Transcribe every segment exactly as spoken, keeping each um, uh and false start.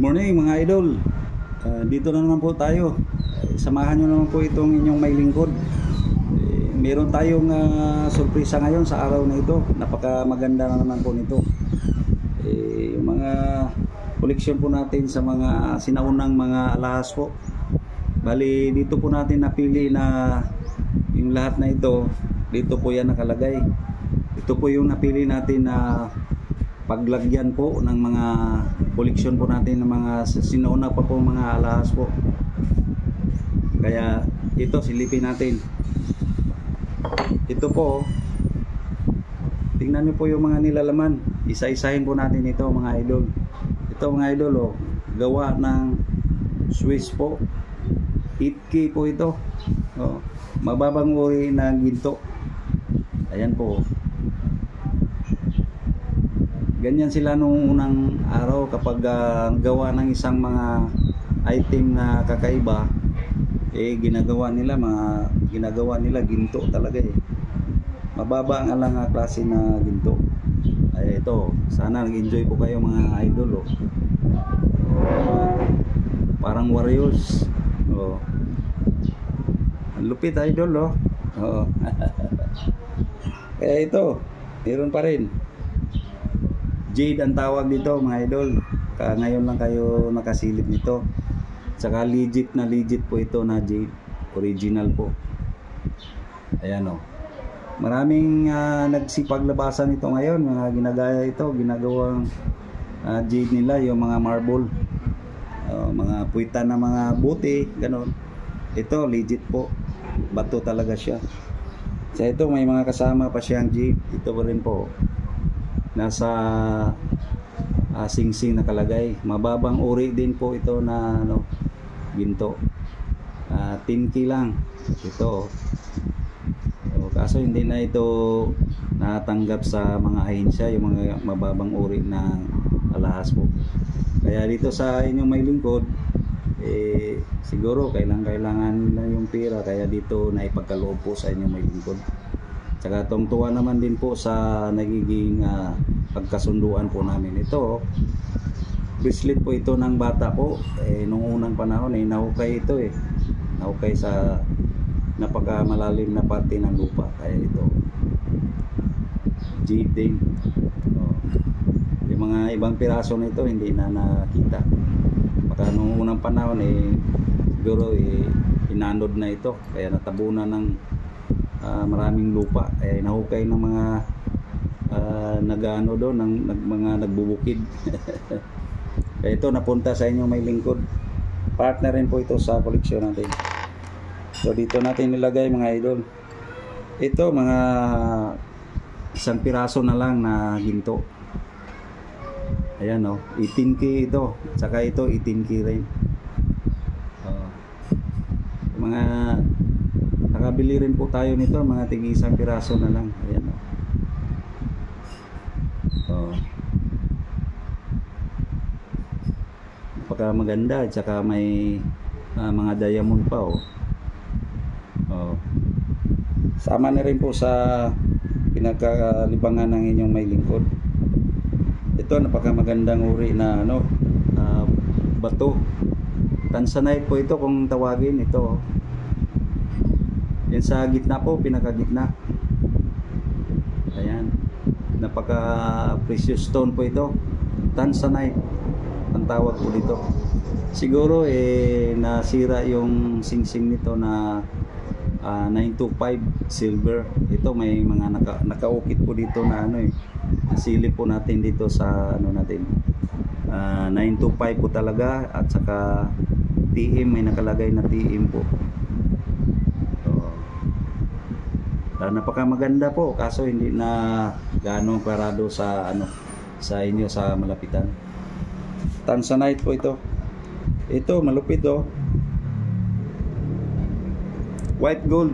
morning mga idol. Uh, dito na naman po tayo. Uh, samahan nyo naman po itong inyong may lingkod. Uh, meron tayong uh, sorpresa ngayon sa araw na ito. Napaka maganda na naman po nito. Uh, yung mga koleksyon po natin sa mga sinaunang mga alahas po. Bali dito po natin napili na yung lahat na ito. Dito po yan nakalagay. Ito po yung napili natin na paglagyan po ng mga koleksyon po natin ng mga sinauna pa po mga alahas po. Kaya ito silipin natin. Ito po, tingnan niyo po yung mga nilalaman. Isa-isahin po natin ito mga idol. Ito mga idol, oh, gawa ng Swiss po. eight K po ito. Oh, mababang uri ng ginto. Ayan po. Ganyan sila nung unang araw kapag uh, gawa ng isang mga item na kakaiba, eh ginagawa nila mga ginagawa nila ginto talaga eh. Mababa ang alang klase na ginto. Ay ito, sana nag-enjoy po kayo mga idol, oh. Uh, parang warriors. Oh. Ang lupit idol, oh. Oh. Kaya ito, meron pa rin. Jade ang tawag dito mga idol. Ka ngayon lang kayo nakasilip nito. Saka legit na legit po ito na jade. Original po. Ayan o. Maraming uh, nagsipaglabasan ito ngayon. Mga ginagaya ito. Ginagawang uh, jade nila. Yung mga marble. Uh, mga puwitan na mga buti. Ganon. Ito legit po. Bato talaga siya. Sa ito may mga kasama pa siyang jade. Ito pa rin po. Nasa uh, sing-sing nakalagay. Mababang uri din po ito na ano, ginto. uh, ten K lang ito. So, kaso hindi na ito natanggap sa mga ahensya, yung mga mababang uri na alahas po. Kaya dito sa inyong may lingkod, eh, siguro kailangan kailangan na yung pera, kaya dito na ipagkaloob po sa inyong may lingkod. Saka tungtuwa naman din po sa nagiging uh, pagkasunduan po namin. Ito, bracelet po ito ng bata po. Eh, nung unang panahon, eh, nahukay ito eh. Nahukay sa napakamalalim na parte ng lupa. Kaya ito, jade din. Oh. Yung mga ibang piraso nito hindi na nakita. Baka nung unang panahon, eh, siguro eh, inanod na ito. Kaya natabunan ng Uh, maraming lupa, eh nahukay ng mga uh, nag-ano doon, ng, ng mga nagbubukid. Kaya ito napunta sa inyo may lingkod. Partner rin po ito sa koleksyon natin. So dito natin nilagay mga idol. Ito mga isang piraso na lang na ginto. Ayan o, oh, eighteen K ito. Saka ito eighteen K rin. Uh, mga nakabili rin po tayo nito, mga tig isang piraso na lang. Ayan o. Oh. Napaka maganda. At saka may uh, mga diamond pa o. Oh. Sama na rin po sa pinagkalibangan ng inyong may lingkod. Ito napaka magandang uri na ano, uh, bato. Tanzanite po ito kung tawagin ito. Yan sa gitna po, pinakagitna. Ayan. Napaka precious stone po ito. Tanzanite ang tawag po dito. Siguro eh nasira yung singsing nito na uh, nine two five silver. Ito may mga naka, nakaukit po dito na ano eh. Nasilip po natin dito sa ano natin. Uh, nine two five po talaga, at saka T M, may nakalagay na T M po. Uh, napaka maganda po, kaso hindi na gaano parado sa ano sa inyo sa malapitan. Tanzanite po ito. Ito malupit oh. White gold.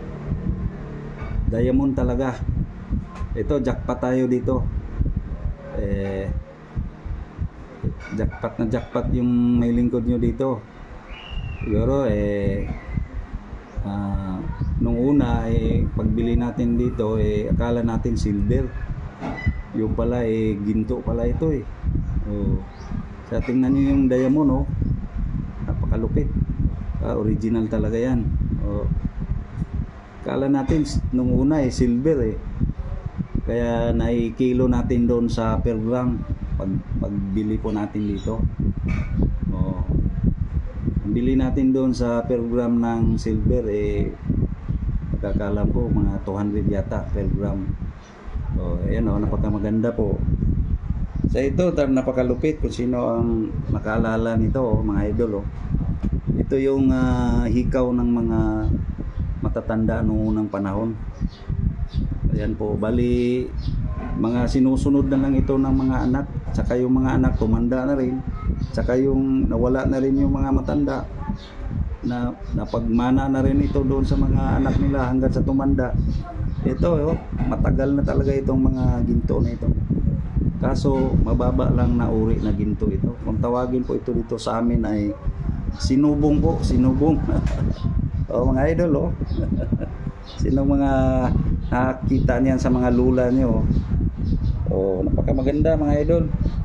Diamond talaga. Ito jackpot tayo dito. Eh jackpot na jackpot yung may lingkod nyo dito. Siguro eh uh, nung una eh pagbili natin dito eh akala natin silver, yung pala eh ginto pala ito eh. Oh. Sa tingnan nyo yung diamond, oh. Napakalupit. Uh, original talaga yan. Oh. Kala natin nung una eh silver eh. Kaya naikilo natin doon sa per gram pag pagbili po natin dito. Oh. Ang bili natin doon sa per gram ng silver eh pagkakalam ko mga two hundred yata per gram. Oh, ayan oh, napakamaganda po. Sa ito, napakalupit kung sino ang nakaalala nito, oh, mga idol. Oh. Ito yung uh, hikaw ng mga matatanda noong unang panahon. Ayan po, bali mga sinusunod na lang ito ng mga anak. Tsaka yung mga anak tumanda na rin. Tsaka yung nawala na rin yung mga matanda. Na napagmana na rin ito doon sa mga anak nila hanggang sa tumanda. Ito, oh, matagal na talaga itong mga ginto na ito. Kaso mababa lang na uri na ginto ito. Kung tawagin po ito dito sa amin ay sinubong po, sinubong. Oh, mga idol, oh. Sino mga nakakita niyan sa mga lula niyo? Oh, napakamaganda mga idol.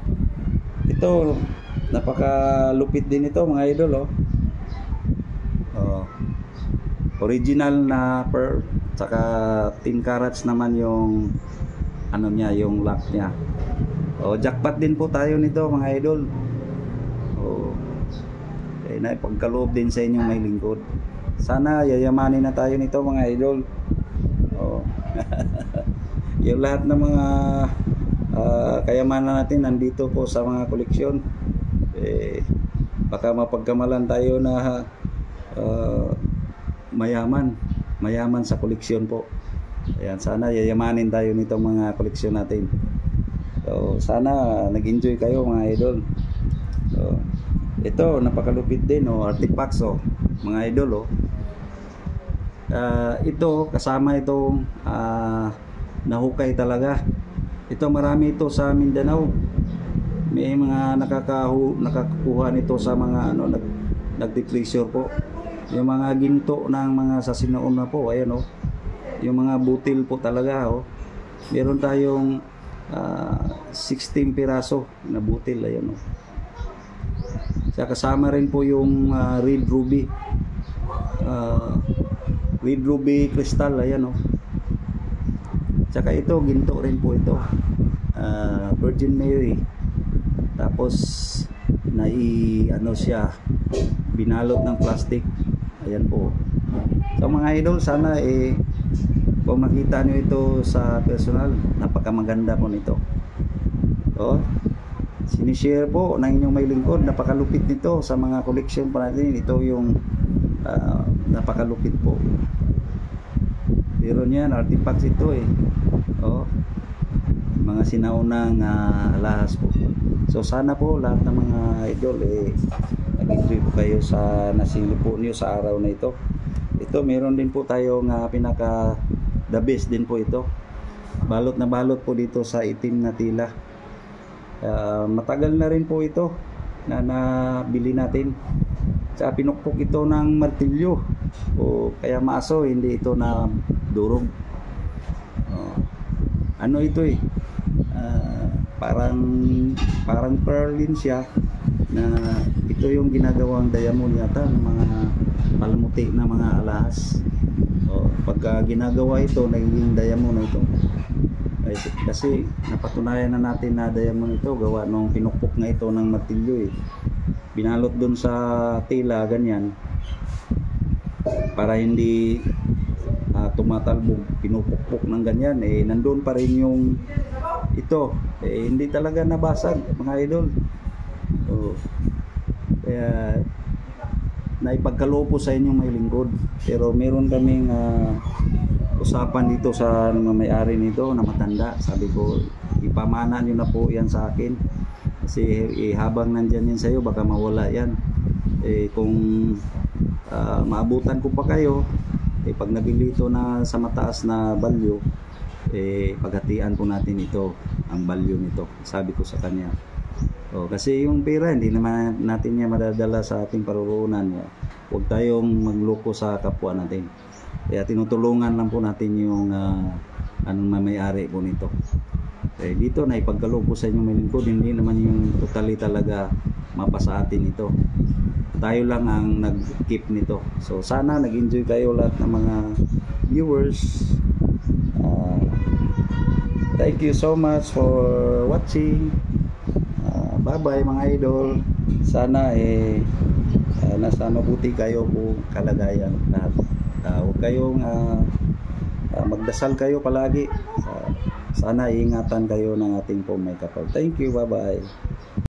Ito, napakalupit din ito mga idol, oh. Oh. Original na pearl, saka ten carats naman yung ano niya, yung lock niya. Oh, jackpot din po tayo nito mga idol. Oh. Eh, naipagkaloob din sa inyong may lingkod. Sana yayamanin na tayo nito mga idol. Oh. Yung lahat ng mga uh, kayamanan natin nandito po sa mga koleksyon. Eh, baka mapagkamalan tayo na uh, mayaman, mayaman sa koleksyon po. Ayan, sana yayamanin tayo nitong mga koleksyon natin. So, sana nag-enjoy kayo mga idol. So, ito napakalupit din, oh, artifacts, oh, mga idol, oh. Uh, ito kasama itong uh, nahukay talaga. Ito marami ito sa Mindanao. May mga nakakahu nakakuha nito sa mga ano nag nagti-treasure po. Yung mga ginto ng mga sa sinoon na po, ayan, oh. Yung mga butil po talaga, oh. Meron tayong uh, sixteen piraso na butil, ayan, oh. Sa kasama rin po yung uh, red ruby. Uh, red ruby crystal, ayan, oh. Tsaka ito, ginto rin po ito. Uh, Virgin Mary. Tapos nai ano siya, binalot ng plastic. Ayan po. So mga idol, sana eh kung makita nyo ito sa personal, napakamaganda po nito. So, sinishare po ng inyong may lingkod. Napakalupit nito sa mga collection pa natin. Ito yung uh, napakalupit po. Pero niyan, artifacts ito eh. Oh, mga sinaunang uh, lahas po. So sana po lahat ng mga idol eh nag-enjoy po kayo sa nasilip po niyo sa araw na ito. Ito meron din po tayong uh, pinaka the best din po ito. Balot na balot po dito sa itim na tila. Uh, matagal na rin po ito na nabili natin. Sa pinukpok ito ng martilyo. O kaya maaso hindi ito na durog. Uh, ano ito eh? Uh, parang parang pearl din siya na ito yung ginagawang diamond yata ng mga palmuti na mga alahas. O, pagka ginagawa ito nagiging diamond na ito. Ay, kasi napatunayan na natin na diamond ito gawa nung pinukpok na ito ng martilyo eh. Binalot dun sa tila ganyan para hindi uh, tumatalbog, pinupukpok ng ganyan eh nandun pa rin yung ito eh hindi talaga nabasag mga idol. So, kaya naipagkaloob po sa inyong may lingkod. Pero meron kaming uh, usapan dito sa mga may-ari nito na matanda. Sabi ko ipamana nyo na po yan sa akin kasi eh, habang nandyan yan sa'yo baka mawala yan eh, kung uh, maabutan ko pa kayo eh, pag nabili ito na sa mataas na value eh, paghatian po natin ito ang value nito, sabi ko sa kanya. O, kasi yung pera hindi naman natin niya madadala sa ating paruroonan. Huwag tayong magloko sa kapwa natin, kaya tinutulungan lang po natin yung uh, anong mamayari po nito. Eh, dito na ipagkaloob ko sa inyo may lingkod, hindi naman yung totally talaga mapa sa atin ito. Tayo lang ang nag-keep nito. So sana nag-enjoy kayo lahat ng mga viewers. Uh, thank you so much for watching. Uh, bye bye mga idol. Sana eh uh, nasa mabuti kayo po kalagayan lahat. Uh, huwag kayong uh, uh, magdasal kayo palagi. Uh, sana iingatan kayo ng ating pong may kapal. Thank you, bye bye.